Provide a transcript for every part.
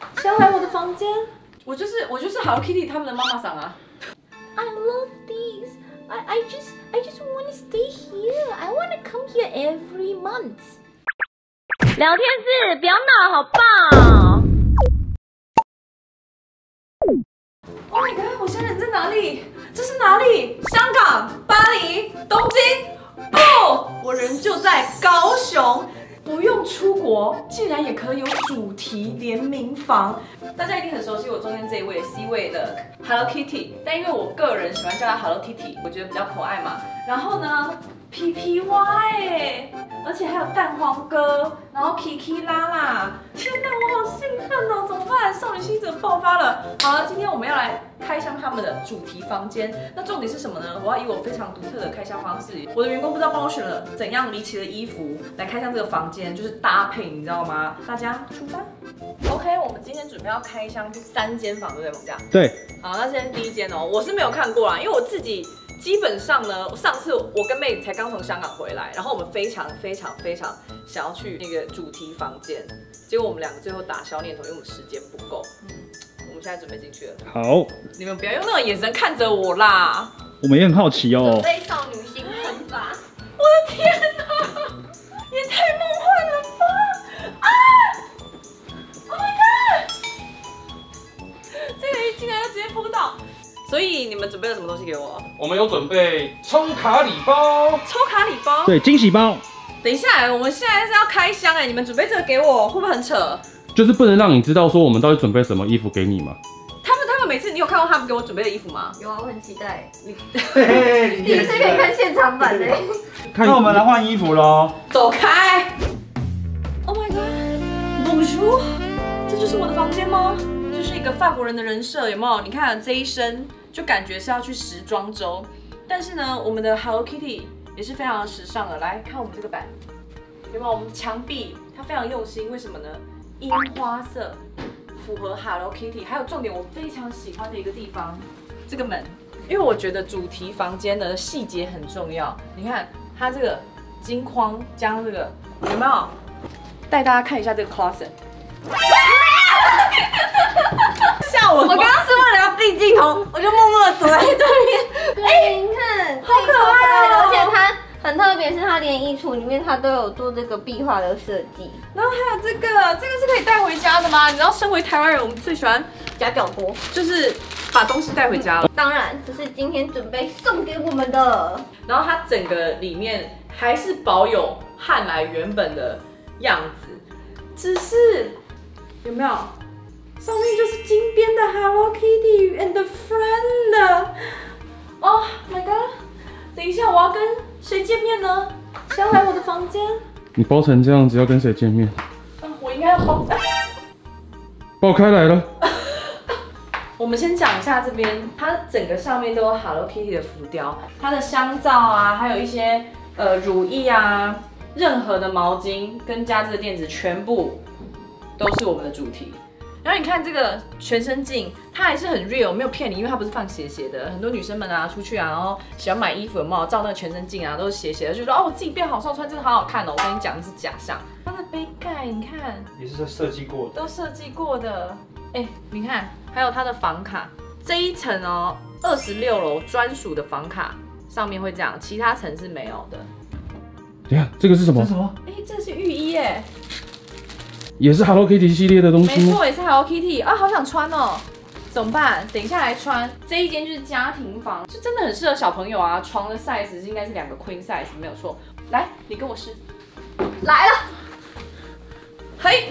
先来我的房间。我就是 Hello Kitty 他们的妈妈桑啊。 I love these. I just want to stay here. I want to come here every month. 聊天室，不要闹，好棒！ Oh my god！ 我现在人在哪里？这是哪里？香港、巴黎、东京？不，我人就在高雄。不用出国，竟然也可以有主题联名房。大家一定很熟悉我中间这一位 C 位的 Hello Kitty， 但因为我个人喜欢叫它 Hello Kitty， 我觉得比较可爱嘛。然后呢 ，PPY 而且还有蛋黄哥，然后 Kiki 啦啦，天哪，我好兴奋哦！怎么办？少女心怎么爆发了？好了，今天我们要来开箱他们的主题房间。那重点是什么呢？我要以我非常独特的开箱方式，我的员工不知道帮我选了怎样离奇的衣服来开箱这个房间，就是搭配，你知道吗？大家出发。OK， 我们今天准备要开箱3间房，对不对，猛将？ 对。 好，那现在第一间哦，我是没有看过啦，因为我自己。基本上呢，上次我跟妹才刚从香港回来，然后我们非常想要去那个主题房间，结果我们两个最后打消念头，因为我们时间不够。我们现在准备进去了。 好， 你们不要用那种眼神看着我啦。 我们也很好奇哦。 准备少女心喷发。 我的天哪，也太梦幻了吧！啊 ！Oh my god！ 这个一进来就直接扑到。所以你们准备了什么东西给我？ 我们有准备抽卡礼包， 抽卡礼包。 对，惊喜包。 等一下，我们现在是要开箱哎，你们准备这个给我，会不会很扯？ 就是不能让你知道说我们到底准备什么衣服给你嘛。 他们每次，你有看过他们给我准备的衣服吗？ 有啊，我很期待。 第第一次可以看现场版的。 那我们来换衣服喽。 走开 ！Oh my god！Bonjour， 这就是我的房间吗？就是一个法国人的人设，有没有？你看这一身。就感觉是要去时装周，但是呢，我们的 Hello Kitty 也是非常的时尚的。来看我们这个版，有没有？我们墙壁它非常用心，为什么呢？樱花色符合 Hello Kitty， 还有重点我非常喜欢的一个地方，这个门，因为我觉得主题房间的细节很重要。你看它这个金框加上这个，有没有？带大家看一下这个 closet。吓我！我刚刚是为了要避镜头，我就默默的躲在这边。 对，你看， 好可爱哦！ 而且它很特别，是它连衣橱里面它都有做这个壁画的设计。 然后还有这个是可以带回家的吗？你知道，身为台湾人，我们最喜欢夹脚锅， 就是把东西带回家了。 当然，这是今天准备送给我们的。 然后它整个里面还是保有汉来原本的样子，只是有没有？上面就是金边的 Hello Kitty and friend。Oh my god！ 等一下，我要跟谁见面呢？谁要来我的房间？ 你包成这样子，要跟谁见面？ 我应该要包。 爆开来了。 我们先讲一下这边，它整个上面都有 Hello Kitty 的浮雕，它的香皂啊，还有一些乳液啊，任何的毛巾跟加这个垫子，全部都是我们的主题。然后你看这个全身镜，它还是很 real， 没有骗你，因为它不是放斜斜的。很多女生们啊出去啊，然后喜欢买衣服有没有照那个全身镜啊，都是斜斜的，就说哦我自己变好瘦，穿这个好好看哦。我跟你讲，那是假象。它的杯盖你看， 也是设计过的， 都设计过的。哎，你看，还有它的房卡，这一层哦，26楼专属的房卡上面会这样，其他层是没有的。 等一下，这个是什么？ 这是什么？ 哎，这是浴衣耶。 也是 Hello Kitty 系列的东西吗？ 没错，也是 Hello Kitty 啊，好想穿哦，怎么办？等一下来穿。这一间就是家庭房，就真的很适合小朋友啊。床的 size 应该是2个 queen size， 没有错。来，你跟我试。 来了， 嘿，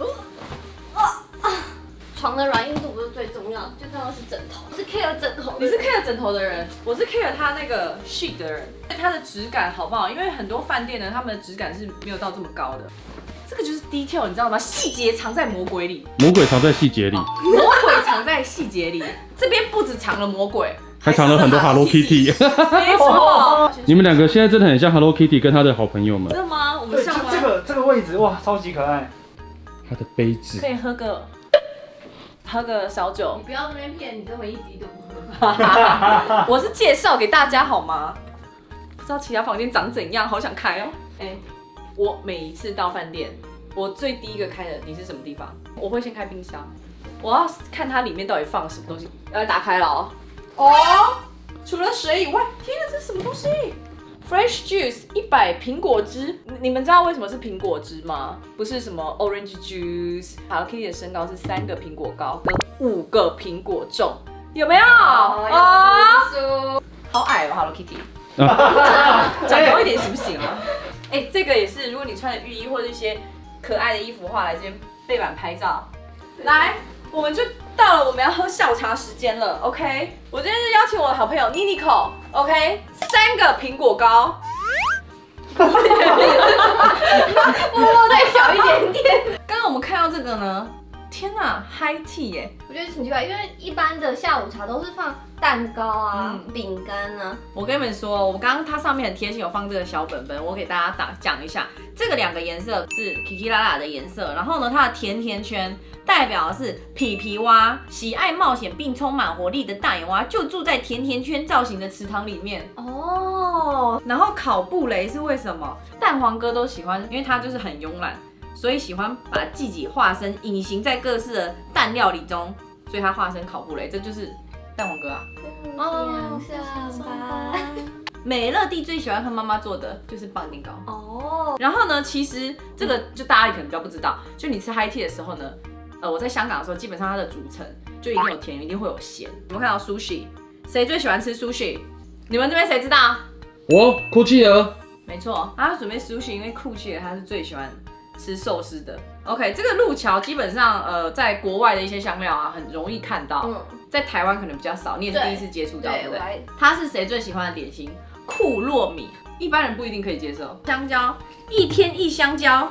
床的软硬度不是最重要，最重要是枕头。我是 care 枕头， 你是 care 枕头的人，我是 care 它那个 sheet 的人。它的质感好不好？因为很多饭店呢，他们的质感是没有到这么高的。这个就是 detail， 你知道吗？细节藏在魔鬼里， 魔鬼藏在细节里， 魔鬼藏在细节里。这边不止藏了魔鬼， 还藏了很多 Hello Kitty。 没错， 你们两个现在真的很像 Hello Kitty 跟他的好朋友们。 真的吗？我们像吗？ 这个位置哇，超级可爱。 他的杯子可以喝个小酒你。不要那边骗，你这么一滴都不喝。 我是介绍给大家好吗？不知道其他房间长怎样，好想开哦。哎，我每一次到饭店我最第一个开的，你是什么地方？我会先开冰箱，我要看它里面到底放了什么东西。要打开了哦。哦，除了水以外，天哪，这是什么东西？Fresh Juice 100苹果汁，你们知道为什么是苹果汁吗？不是什么 Orange Juice。Hello Kitty 的身高是3个苹果高跟5个苹果重，有没有？哦，好矮哦 ，Hello Kitty。长高一点行不行啊？哎，这个也是，如果你穿的浴衣或者一些可爱的衣服的话，来这边背板拍照。来，我们就到了我们要喝下午茶时间了 ，OK？ 我今天就邀请我的好朋友 Ninico，OK？ 3个苹果糕， 波波再小一点点。 刚刚我们看到这个呢，天哪 ，High Tea 耶！ 我觉得挺奇怪，因为一般的下午茶都是放蛋糕啊、饼干啊。 我跟你们说，我刚刚它上面很贴心，有放这个小本本，我给大家讲一下。这个2个颜色是 Kiki 啦啦的颜色，然后呢，它的甜甜圈代表的是皮皮蛙，喜爱冒险并充满活力的大眼蛙就住在甜甜圈造型的池塘里面。 哦， 然后烤布雷是为什么？蛋黄哥都喜欢，因为他就是很慵懒，所以喜欢把自己化身隐形在各式的蛋料理中，所以他化身烤布雷，这就是蛋黄哥啊。 哦，上班。 美乐蒂最喜欢和妈妈做的就是棒丁糕。 哦， 然后呢，其实这个就大家可能比较不知道，就你吃 High Tea 的时候呢，我在香港的时候，基本上它的组成就一定有甜，一定会有咸。我们看到 sushi， 谁最喜欢吃 sushi？ 你们这边谁知道？ 我哭泣儿。 没错，他准备 sushi， 因为酷气的他是最喜欢吃寿司的。OK， 这个路桥基本上在国外的一些香料啊，很容易看到，在台湾可能比较少，你也是第一次接触到，对不对？它是谁最喜欢的点心？库洛米，一般人不一定可以接受。香蕉，1天1香蕉。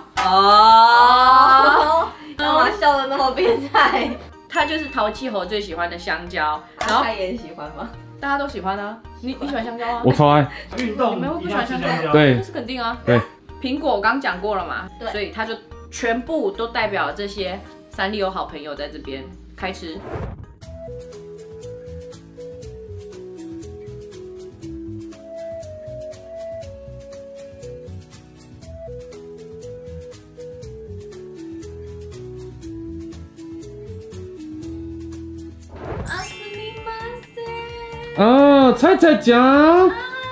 哦， 干嘛笑得那么变态？ 它就是淘气猴最喜欢的香蕉，然后他也喜欢吗？ 大家都喜欢啊。你喜欢香蕉吗？ 我超爱。 运动你们会不喜欢香蕉？ 对那是肯定啊。 对。 苹果我刚讲过了嘛， 对， 所以它就全部都代表这些三丽鸥好朋友在这边开吃。 啊，菜菜酱，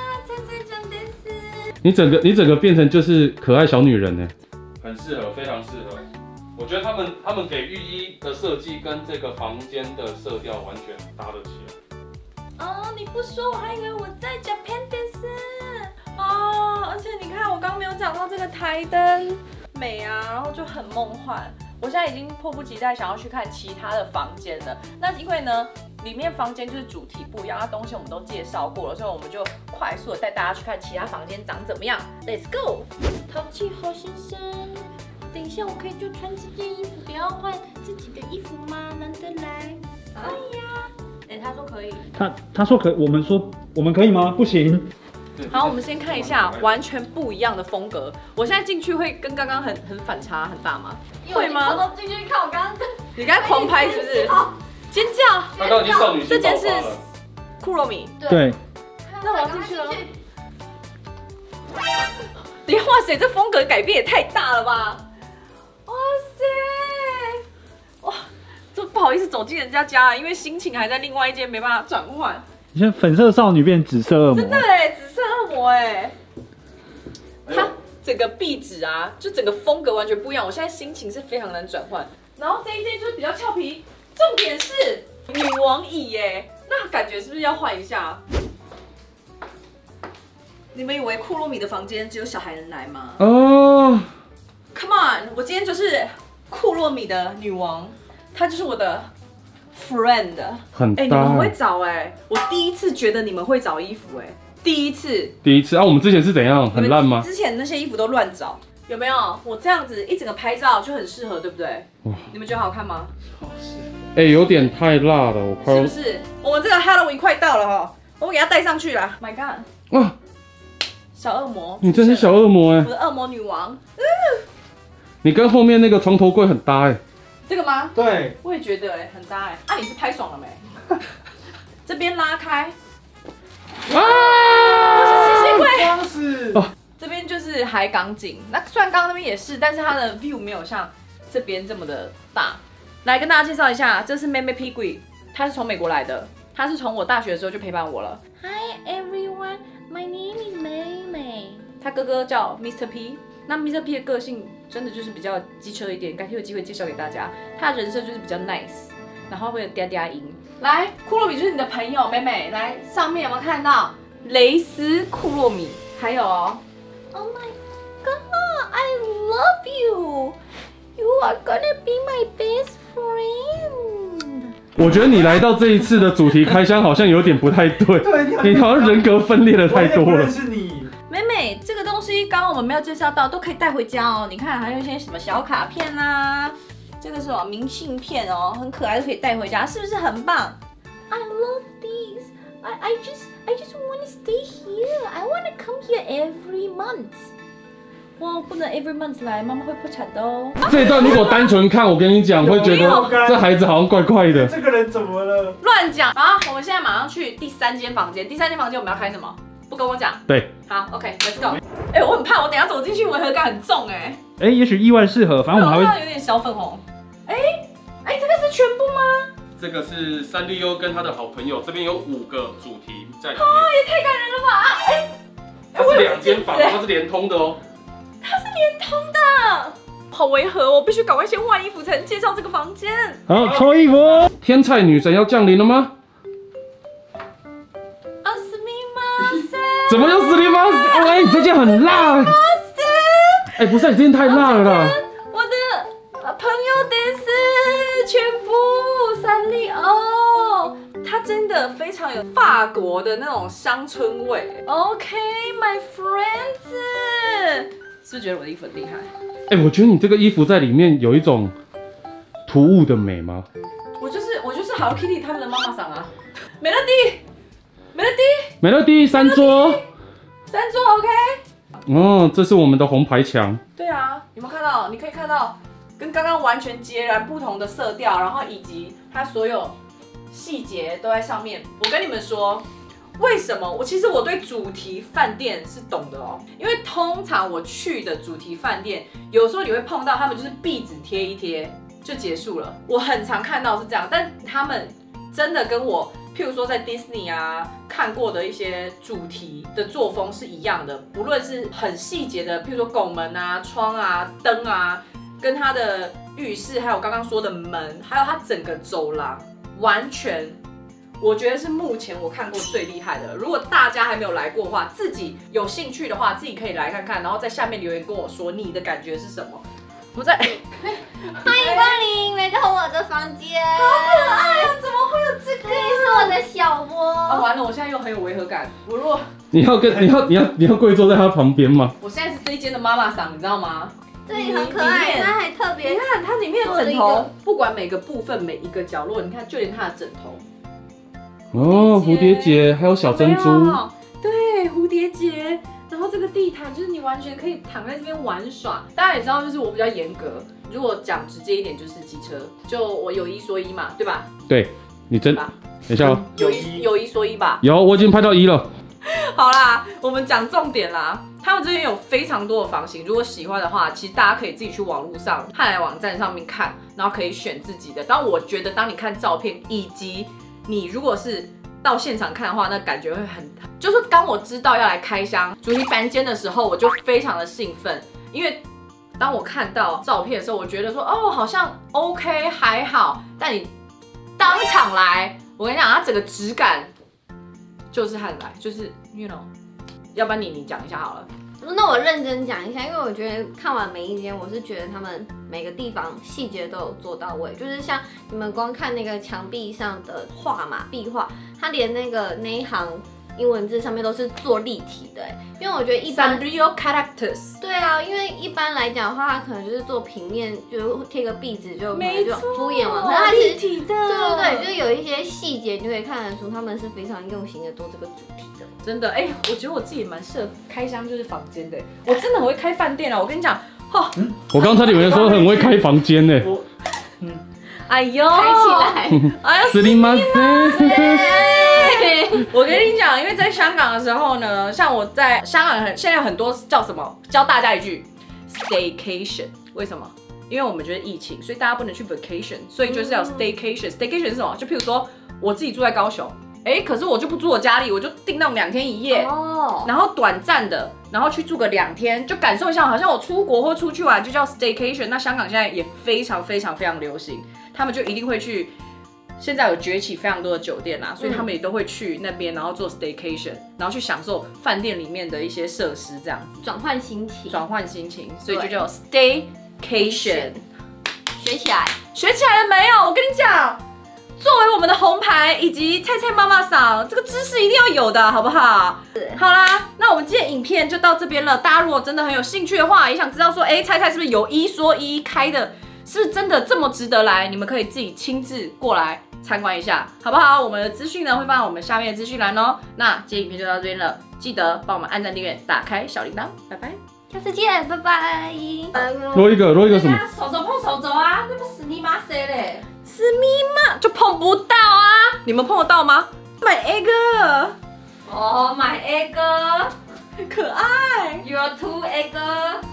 你整个变成就是可爱小女人呢，很适合，非常适合。我觉得他们给浴衣的设计跟这个房间的色调完全搭得起来。 哦，你不说我还以为我在讲 Pandas 哦，而且你看我刚没有讲到这个台灯美啊，然后就很梦幻。我现在已经迫不及待想要去看其他的房间了。那因为呢，里面房间就是主题不一样，那东西我们都介绍过了，所以我们就快速的带大家去看其他房间长怎么样。Let's go！ 淘气猴先生，等一下我可以就穿这件衣服，不要换自己的衣服吗？难得来。可以呀。 哎，他说可以。 他说可，我们说我们可以吗？不行。 好，我们先看一下完全不一样的风格。我现在进去会跟刚刚很反差很大吗？会吗？ 我都进去看，我刚刚你刚才狂拍是不是？尖叫！ 他刚刚已经少女这件是心爆发了。 库洛米。 对。 那我要进去了。哇塞，这风格改变也太大了吧！哇塞，哇，这不好意思走进人家家了，因为心情还在另外一间，没办法转换。 你像粉色少女变紫色恶魔， 真的哎，紫色恶魔哎，它整个壁纸啊，就整个风格完全不一样。我现在心情是非常难转换。然后这一件就是比较俏皮，重点是女王椅耶，那感觉是不是要换一下？你们以为库洛米的房间只有小孩能来吗哦 ？Come on， 我今天就是库洛米的女王，她就是我的 friend。 很搭。 你们很会找哎，我第一次觉得你们会找衣服哎，第一次啊，我们之前是怎样？很烂吗？ 之前那些衣服都乱找，有没有？我这样子一整个拍照就很适合，对不对？你们觉得好看吗？ 哎，有点太辣了，我快是不是？我们这个 Halloween 快到了哈，我们给它带上去了。My God！ 哇， 小恶魔， 你真是小恶魔哎！ 我的恶魔女王。 你跟后面那个床头柜很搭哎。 这个吗？ 对， 我也觉得哎，很搭哎。啊，你是拍爽了没？这边拉开。 啊！ 我是吸血鬼。 装饰。 这边就是海港景。那虽然刚刚那边也是，但是它的 view 没有像这边这么的大。来跟大家介绍一下，这是妹妹 Piggy， 她是从美国来的，她是从我大学的时候就陪伴我了。 Hi everyone, my name is Mei Mei。 她哥哥叫 Mr. P。那 Mr. P 的个性真的就是比较机车一点，改天有机会介绍给大家。他的人设就是比较 nice， 然后会有嗲嗲音。来，库洛米就是你的朋友，妹妹，来上面有没有看到蕾丝库洛米？还有哦 Oh my god, I love you. You are gonna be my best friend. 我觉得你来到这一次的主题开箱好像有点不太对， 对， 你好像人格分裂的太多了。 是你。 妹妹，这个东西刚刚我们没有介绍到，都可以带回家哦。你看，还有一些什么小卡片啊，这个是什么明信片哦，很可爱，都可以带回家，是不是很棒？ I love these. I just want to stay here. I want to come here every month. 哇，不能 every month 来，妈妈会破产的哦。 这一段如果单纯看，我跟你讲，会觉得这孩子好像怪怪的。 这个人怎么了？ 乱讲！好，我们现在马上去第3间房间。第3间房间我们要开什么？不跟我讲。 对。 好 ，OK，Let's go。我很怕我等一下走进去违和感很重也许意外适合，反正我们还会。 有点小粉红。这个是全部吗？ 这个是三丽鸥跟他的好朋友，这边有5个主题在里面。 也太感人了吧！ 它是2间房，它是连通的哦。 它是连通的，好违和，我必须赶快先换衣服才能介绍这个房间。 好，脱衣服。 天菜女神要降临了吗？怎么又死你妈？你这件很辣。不是，你这件太辣了啦。 我的朋友得是全部三丽鸥，它真的非常有法国的那种乡村味。OK，my friends， 是不是觉得我的衣服很厉害？ 我觉得你这个衣服在里面有一种突兀的美吗？ 我就是 Hello Kitty 他们的妈妈桑啊，美乐蒂 3桌 ，OK。 这是我们的红牌墙。 对啊，有没有看到？你可以看到跟刚刚完全截然不同的色调，然后以及它所有细节都在上面。我跟你们说，为什么？其实我对主题饭店是懂的哦，因为通常我去的主题饭店，有时候你会碰到他们就是壁纸贴一贴就结束了。我很常看到是这样，但他们真的跟我。譬如说在 Disney 啊看过的一些主题的作风是一样的，不论是很细节的，譬如说拱门啊、窗啊、灯啊，跟它的浴室，还有刚刚说的门，还有它整个走廊，完全我觉得是目前我看过最厉害的。如果大家还没有来过的话，自己有兴趣的话，自己可以来看看，然后在下面留言跟我说你的感觉是什么。我在欢迎光临，来到我的房间。 好可爱啊！怎么会有这个？ 这是我的小窝。 完了，我现在又很有违和感。我如果你要跪坐在他旁边吗？ 我现在是这一间的妈妈桑，你知道吗？ 这里很可爱，它还特别。 你看它里面的枕头，不管每个部分、每一个角落，你看就连它的枕头。 蝴蝶结，还有小珍珠。 对，蝴蝶结。然后这个地毯就是你完全可以躺在这边玩耍。大家也知道，就是我比较严格。如果讲直接一点，就是机车，就我有一说一嘛，对吧？ 对，你真。等一下哦。 有一说一吧。 有，我已经拍到1了。 好啦，我们讲重点啦。他们这边有非常多的房型，如果喜欢的话，其实大家可以自己去网络上汉来网站上面看，然后可以选自己的。但我觉得，当你看照片，以及你如果是到现场看的话，那感觉会就是当我知道要来开箱主题房间的时候，我就非常的兴奋，因为当我看到照片的时候，我觉得说好像 OK 还好，但你当场来，我跟你讲，它整个质感就是汉来，就是 you know， 要不然你讲一下好了。 那我认真讲一下，因为我觉得看完每一间，我是觉得他们每个地方细节都有做到位，就是像你们光看那个墙壁上的画嘛，壁画，它连那一行英文字上面都是做立体的，因为我觉得一般 Real characters。 对啊，因为一般来讲的话，它可能就是做平面，就贴个壁纸就敷衍完，可是它立体的， 对，就是有一些细节，你就可以看得出他们是非常用心的做这个主题的。 真的，我觉得我自己也蛮适合开箱就是房间的，我真的很会开饭店啊！我跟你讲， 我刚才以为说很会开房间呢。 哎呦， 开起来， 哎呀， 斯林马塞。 我跟你讲，因为在香港的时候呢，像我在香港现在很多叫什么？教大家一句 staycation， 为什么？因为我们觉得疫情，所以大家不能去 vacation， 所以就是要 staycation。staycation 是什么？就譬如说我自己住在高雄，可是我就不住我家里，我就订那种2天1夜，然后短暂的，然后去住个2天，就感受一下，好像我出国或出去玩，就叫 staycation。那香港现在也非常流行，他们就一定会去。现在有崛起非常多的酒店啦，所以他们也都会去那边，然后做 staycation， 然后去享受饭店里面的一些设施，这样子转换心情， 所以就叫 staycation。 学起来， 学起来了没有？我跟你讲，作为我们的红牌以及菜菜妈妈桑，这个知识一定要有的，好不好？好啦，那我们今天影片就到这边了。大家如果真的很有兴趣的话，也想知道说，菜菜是不是有一说一开的？是不是真的这么值得来？你们可以自己亲自过来参观一下，好不好？我们的资讯呢会放在我们下面的资讯栏哦。那今天影片就到这边了，记得帮我们按赞、订阅、打开小铃铛，拜拜， 下次见，拜拜。 罗一个什么？ 手碰手肘啊，这不死你妈谁嘞？ 是密码就碰不到啊！你们碰得到吗？My egg， Oh my egg， 可爱。 Your two egg。